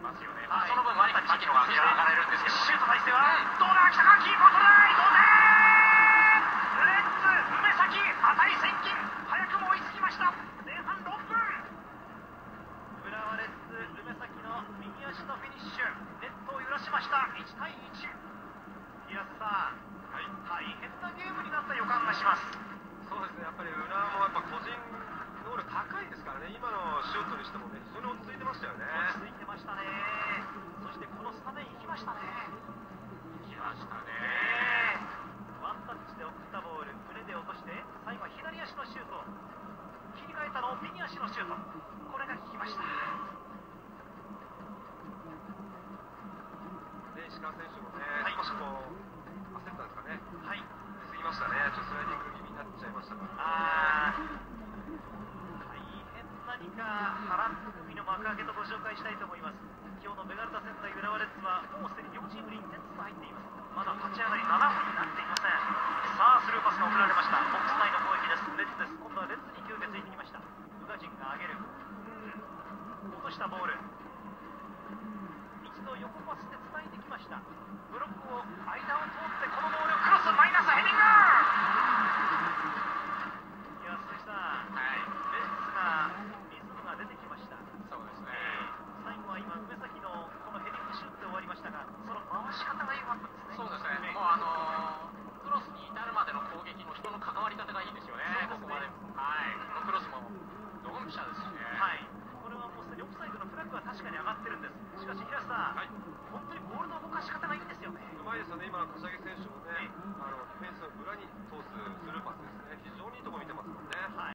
ますよね。 はい、 その分ワンタッチ牧野が上がれるんですけど、 シュート体勢はどうだ、北川キーパートライ、同点。レッツ梅崎値千金、早くも追いつきました。前半6分、浦和レッズ梅崎の右足のフィニッシュ、ネットを揺らしました。1対1。平瀬さん、大変なゲームになった予感がします。 そうですね、やっぱり浦和もやっぱ個人能力高いですからね。今のシュートにしてもね、非常に落ち着いてましたよね。 落ち着いてましたね。そしてこのスタメン行きましたね。 行きましたね。 ワンタッチで送ったボール、胸で落として、最後は左足のシュート。切り替えたのを右足のシュート。これが効きました。 で、石川選手もね、 はい、 少しこう焦ったんですかね。 はい、 出過ぎましたね。ちょっとスライディング気味になっちゃいましたから。 大変何か波乱含みの幕開けとご紹介したいと思います。今日のベガルタ仙台浦和レッズはもうすでに両チームに1点ずつ入っています。まだ立ち上がり7分になっていません。さあスルーパスが送られました。ボックス内の攻撃です。レッズです。今度はレッズに勢いがついてきました。宇賀神が上げる、落としたボール、一度横パスでつないできました。ブロックを間を通ってこのボールクロス、マイナスヘディング。